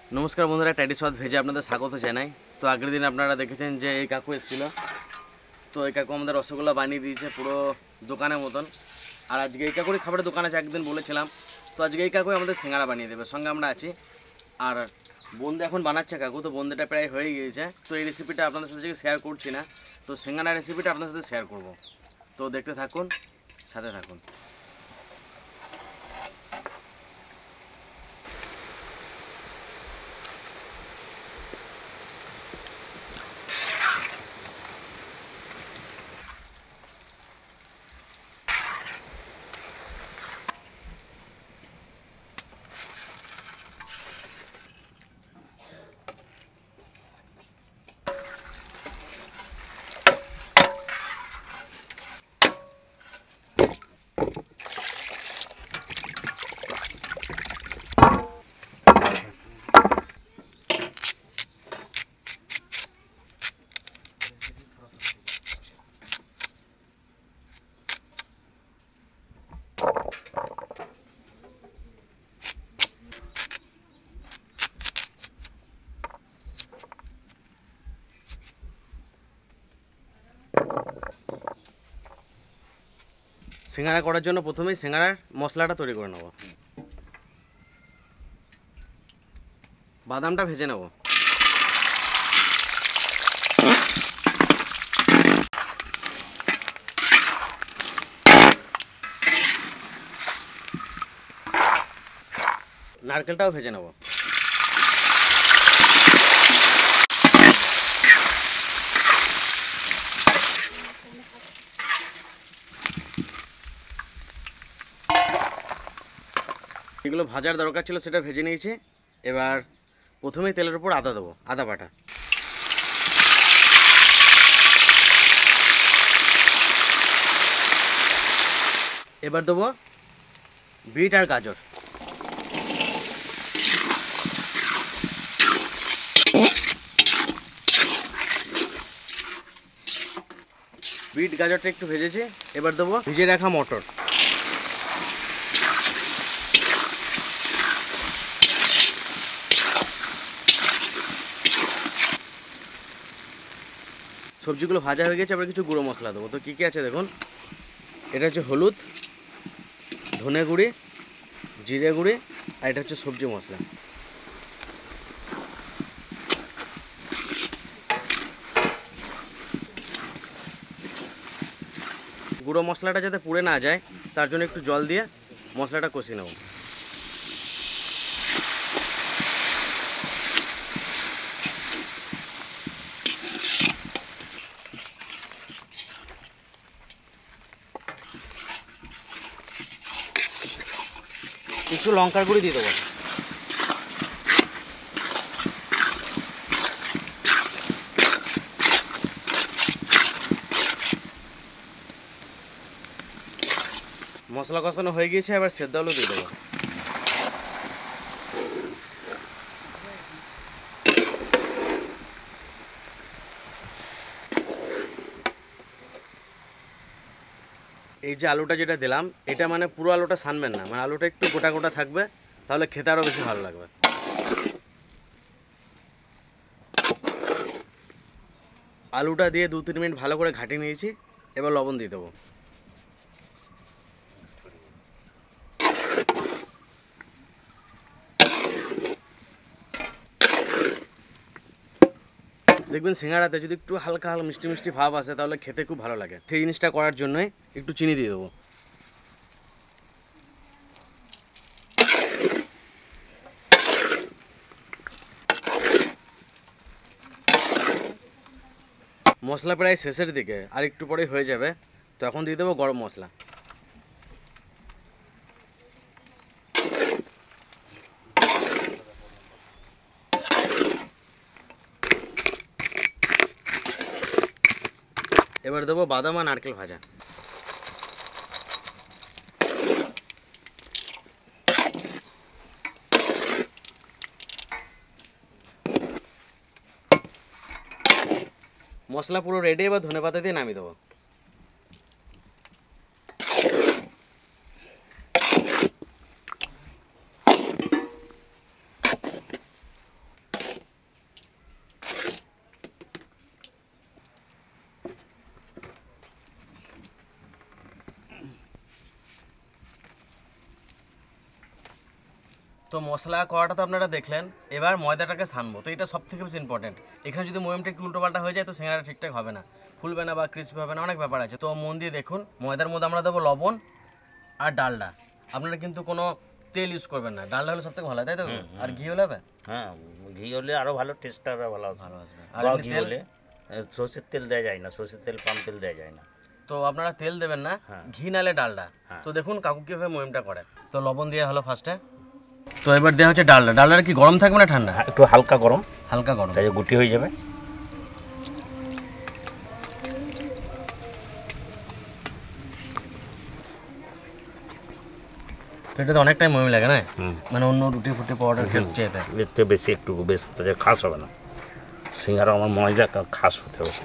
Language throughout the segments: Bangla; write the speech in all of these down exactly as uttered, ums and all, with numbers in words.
नमस्कार बंधुरा टैडी स्वाद भेजे आपनादेर स्वागत जानाई। तो आगेर दिन आपनारा देखेछेन जे एई काकू एसेछिलो, तो एई काकू आमादेर रसगोल्ला बानिये दियेछे पुरो दोकानेर मतन। और आजके एई काकुर खाबारेर दोकान आछे, एकदिन बोलेछिलाम। तो आजके एई काकुई आमादेर सिंगाड़ा बानिये देबे, संगे आमरा आछि। और बोंदे एखन बानाচ্ছে काकू, तो बोंदेटा प्राय हये गिয়েছে। तो এই রেসিপিটা আপনাদের সাথে শেয়ার করছি না, তো সিঙ্গাড়া রেসিপিটা আপনাদের সাথে শেয়ার করব। তো দেখতে থাকুন, সাথে থাকুন। সিঙ্গাড়া করার জন্য প্রথমেই সিঙ্গাড়ার মশলাটা তৈরি করে নেব। বাদামটা ভেজে নেব। নারকেলটাও ভেজে নেব। এগুলো ভাজার দরকার ছিল, সেটা ভেজে নিয়েছি। এবার প্রথমেই তেলের উপর আদা দেবো, আদা বাটা। এবার দেবো বিট আর গাজর। বিট গাজরটা একটু ভেজেছি। এবার দেবো ভিজে রাখা মটর। সবজিগুলো ভাজা হয়ে গেছে, আবার কিছু গুঁড়ো মশলা দেবো। তো কী কী আছে দেখুন, এটা হচ্ছে হলুদ, ধনে গুঁড়ি, জিরে গুঁড়ি, আর এটা হচ্ছে সবজি মশলা। গুঁড়ো মশলাটা যাতে পুড়ে না যায় তার জন্য একটু জল দিয়ে মশলাটা কষিয়ে নেব। একটু লঙ্কার গুঁড়ি দিয়ে দেবো। মশলা কষানো হয়ে গিয়েছে, এবার সেদ্ধ আলু দিয়ে দেবো। এই যে আলুটা যেটা দিলাম, এটা মানে পুরো আলুটা ছানবেন না, মানে আলুটা একটু গোটা গোটা থাকবে, তাহলে খেতে আরও বেশি ভালো লাগবে। আলুটা দিয়ে দু তিন মিনিট ভালো করে ঘাটিয়ে নিয়েছি। এবার লবণ দিয়ে দেবো। দেখবেন সিঙ্গাড়াতে যদি একটু হালকা হালকা মিষ্টি মিষ্টি ভাব আসে তাহলে খেতে খুব ভালো লাগে। সেই জিনিসটা করার জন্যই একটু চিনি দিয়ে দেবো। মশলা প্রায় শেষের দিকে, আর একটু পরেই হয়ে যাবে, তো এখন দিয়ে দেবো গরম মশলা। এবার দেবো বাদাম আর নারকেল ভাজা। মশলা পুরো রেডি, এবার ধনেপাতা দিয়ে নামিয়ে দেবো। তো মশলা করাটা তো আপনারা দেখলেন, এবার ময়দাটাকে ছানবো। তো এটা সব থেকে বেশি ইম্পর্টেন্ট। এখানে যদি ময়মটা একটু উল্টোপাল্টা হয়ে যায় তো সিঙ্গাড়াটা ঠিকঠাক হবে না, ফুলবে না বা ক্রিস্পি হবে না, অনেক ব্যাপার আছে। তো মন দিয়ে দেখুন, ময়দার মধ্যে আমরা দেবো লবণ আর ডালডা। আপনারা কিন্তু কোনো তেল ইউজ করবেন না, ডালডা হলে সব থেকে ভালো, তাই তো? আর ঘি হলে হবে? হ্যাঁ, ঘি হলে আরও ভালো, টেস্টটা আরও ভালো ভালো আসবে। আর আর ঘি তেল হলে সর্ষের তেল দেওয়া যায় না, সর্ষের তেল পাম তেল দেওয়া যায় না। তো আপনারা তেল দেবেন না, ঘি নালে ডালডা। তো দেখুন কাকু কীভাবে ময়মটা করে। তো লবণ দেওয়া হলো ফার্স্টে। তো এবার দেওয়া হচ্ছে ডালডা। ডালডাটা কি গরম থাকবে না ঠান্ডা? একটু হালকা গরম, হালকা গরম, তাই গুটি হয়ে যাবে। তো এটাতে অনেক টাইম ময়ম লাগে না, মানে অন্য রুটি ফুটি পাউডার খেলছে এতে এর থেকে বেশি একটু বেশ খাস হবে না। সিঙ্গারা আমার ময়দা খাস হতে হবে।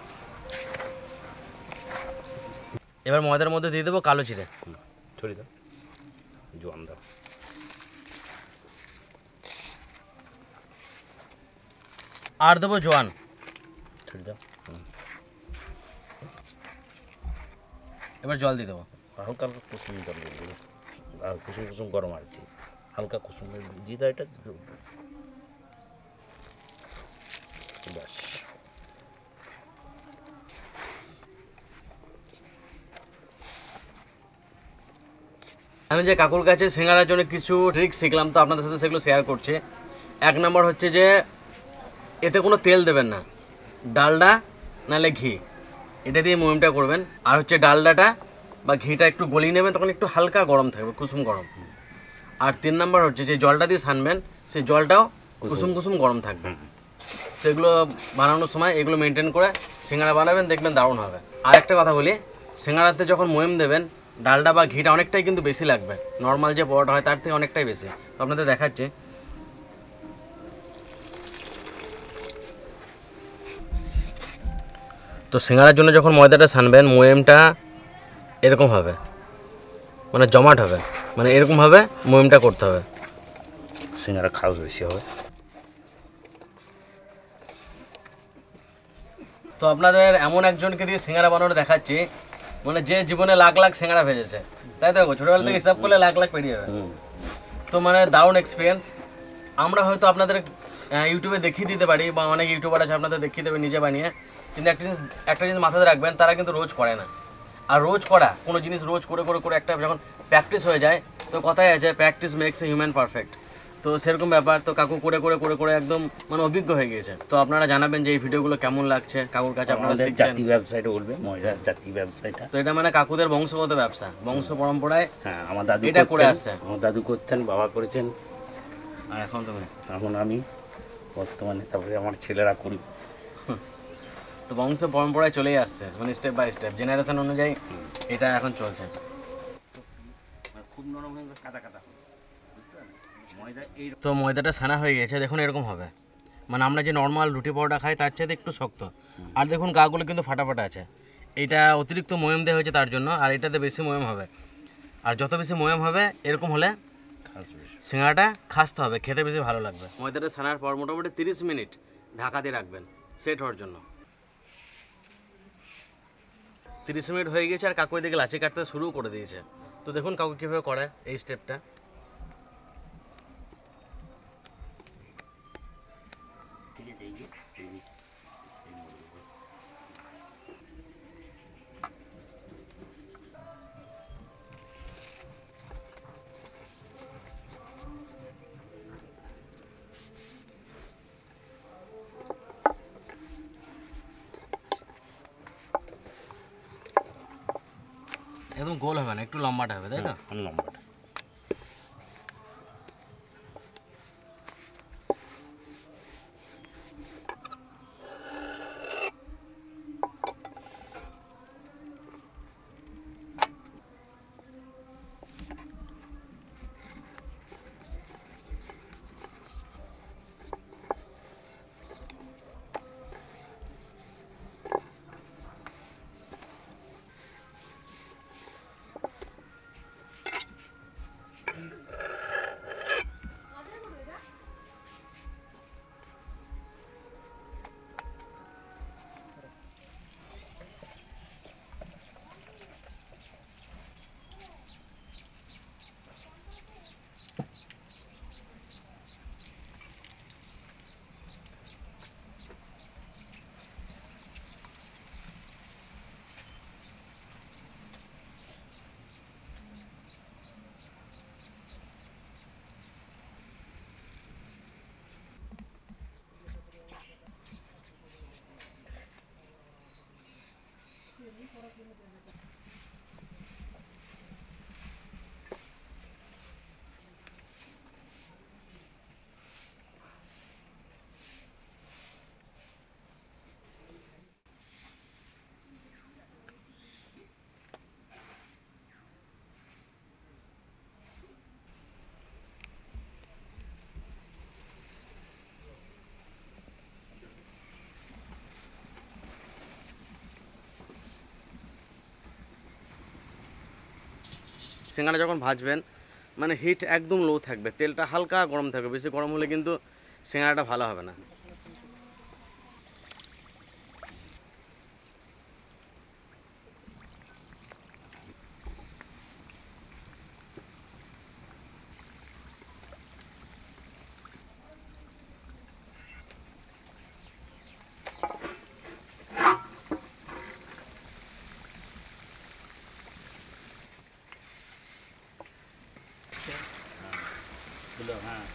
এবার ময়দার মধ্যে দিয়ে দেবো কালো জিরে, ছড়িয়ে দাও, জোয়ান দাও, আর দেবো জোয়ান, ছড়িয়ে দাও। এবার জল দিয়ে দেবো, হালকা হালকা কুসুম জল দিয়ে দেবো, আর কুসুম কুসুম গরম আর কি, হালকা কুসুম দিয়ে দাও এটা। ব্যাস, আমি যে কাকুর কাছে সিঙ্গারার জন্য কিছু ট্রিক্স শিখলাম, তো আপনাদের সাথে সেগুলো শেয়ার করছি। এক নম্বর হচ্ছে যে এতে কোনো তেল দেবেন না, ডালডা নাহলে ঘি, এটা দিয়ে ময়মটা করবেন। আর হচ্ছে ডালডাটা বা ঘিটা একটু গলিয়ে নেবেন, তখন একটু হালকা গরম থাকবে, কুসুম গরম। আর তিন নম্বর হচ্ছে যে জলটা দিয়ে ছানবেন, সেই জলটাও কুসুম কুসুম গরম থাকবে। তো এগুলো বানানোর সময় এগুলো মেনটেন করে সিঙ্গারা বানাবেন, দেখবেন দারুণ হবে। আর একটা কথা বলি, সিঙ্গারাতে যখন ময়ম দেবেন ডালডা বা ঘিটা অনেকটাই কিন্তু বেশি লাগবে, নর্মাল যে পরোটা হয় তার থেকে অনেকটাই বেশি। তো আপনাদের দেখাচ্ছে। তো সিঙ্গারার জন্য যখন ময়দাটা ছানবেন, ময়মটা এরকম হবে, মানে জমাট হবে, মানে এরকমভাবে ময়মটা করতে হবে, সিঙ্গারা খাস বেশি হবে। তো আপনাদের এমন একজনকে দিয়ে সিঙ্গারা বানানো দেখাচ্ছি, মানে যে জীবনে লাখ লাখ সিঙ্গারা ভেজেছে, তাই তো? ছোটোবেলা থেকে হিসাব করলে লাখ লাখ পেরিয়ে যাবে। তো মানে দারুণ এক্সপিরিয়েন্স। আমরা হয়তো আপনাদের ইউটিউবে দেখিয়ে দিতে পারি, বা অনেক ইউটিউবার আছে আপনাদের দেখিয়ে দেবে নিজে বানিয়ে, কিন্তু একটা জিনিস একটা জিনিস মাথায় রাখবেন, তারা কিন্তু রোজ করে না। আর রোজ করা কোনো জিনিস রোজ করে করে করে একটা যখন প্র্যাকটিস হয়ে যায়, তো কথাই আছে practice makes a human perfect. তো সেরকম ব্যাপার। তো কাকু করে করে করে করে একদম মানে অভিজ্ঞ হয়ে গিয়েছে। তো আপনারা জানাবেন যে এই ভিডিওগুলো কেমন লাগছে কাকুর কাছে, আপনারা শিখছেন। জাতি ব্যবসায়টা বলবে, ময়দার জাতি ব্যবসায়টা। তো এটা মানে কাকুদের বংশগত ব্যবসা, বংশ পরম্পরায়। হ্যাঁ, আমার দাদু এটা করে আসছে, আমার দাদু করতেন, বাবা করেছেন, আর এখন তুমি, এখন আমি বর্তমানে, তারপরে আমার ছেলেরা করি। তো বংশ পরম্পরায় চলেই আসছে, মানে স্টেপ বাই স্টেপ জেনারেশন অনুযায়ী এটা এখন চলছে। খুব নরম হয়ে কাদা কাদা ময়দা। এই তো ময়দাটা ছানা হয়ে গেছে, দেখুন এরকম হবে, মানে আমরা যে নর্মাল রুটি পরোটা খাই তার চাইতে একটু শক্ত। আর দেখুন গাগুলো কিন্তু ফাটা ফাটা আছে, এটা অতিরিক্ত ময়ম দেওয়া হয়েছে তার জন্য। আর এটাতে বেশি ময়ম হবে, আর যত বেশি ময়ম হবে এরকম হলে সিঙ্গাড়াটা খাসতে হবে, খেতে বেশি ভালো লাগবে। ময়দাটা ছানার পর মোটামুটি তিরিশ মিনিট ঢাকা দিয়ে রাখবেন সেট হওয়ার জন্য। তিরিশ মিনিট হয়ে গেছে, আর কাকু এদিকে লাচি কাটতে শুরু করে দিয়েছে। তো দেখুন কাকু কীভাবে করে এই স্টেপটা। একদম গোল হবে না, একটু লম্বাটা হবে, তাই তো? লম্বাটা। সিঙ্গাড়া যখন ভাজবেন মানে হিট একদম লো থাকবে, তেলটা হালকা গরম থাকবে, বেশি গরম হলে কিন্তু সিঙ্গাড়াটা ভালো হবে না। হ্যাঁ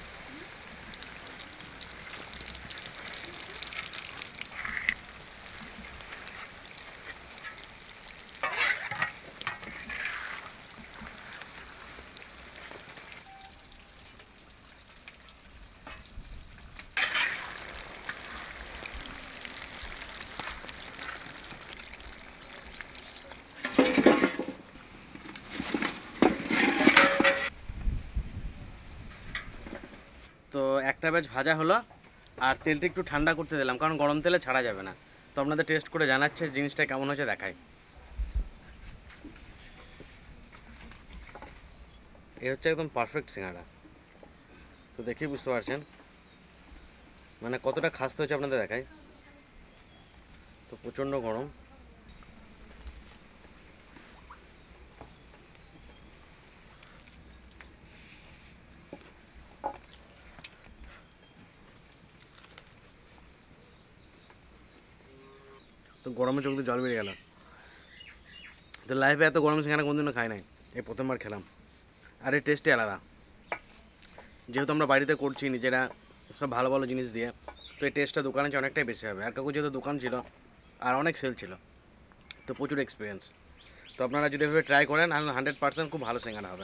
তো একটা ব্যাচ ভাজা হলো, আর তেলটা একটু ঠান্ডা করতে দিলাম, কারণ গরম তেলে ছাড়া যাবে না। তো আপনাদের টেস্ট করে জানাচ্ছে জিনিসটা কেমন হয়েছে দেখায়। এ হচ্ছে একদম পারফেক্ট সিঙ্গাড়া। তো দেখেই বুঝতে পারছেন মানে কতটা খাস্তে হচ্ছে, আপনাদের দেখায়। তো প্রচণ্ড গরম। তো গরমে চোখ দিয়ে জল বেরিয়ে গেল। তো লাইফে এত গরম সিঙ্গাড়া কোনোদিনও খাই নাই, এই প্রথমবার খেলাম। আর এই টেস্টই আলাদা, যেহেতু আমরা বাড়িতে করছি নিজেরা সব ভালো ভালো জিনিস দিয়ে, তো এই টেস্টটা দোকানে চেয়ে অনেকটাই বেশি হবে। আর কাকু যেহেতু দোকান ছিল আর অনেক সেল ছিল, তো প্রচুর এক্সপিরিয়েন্স। তো আপনারা যদি এভাবে ট্রাই করেন হান্ড্রেড পার্সেন্ট খুব ভালো সিঙ্গাড়া হবে।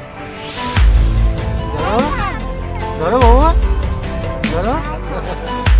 ধরো বাবা ধরো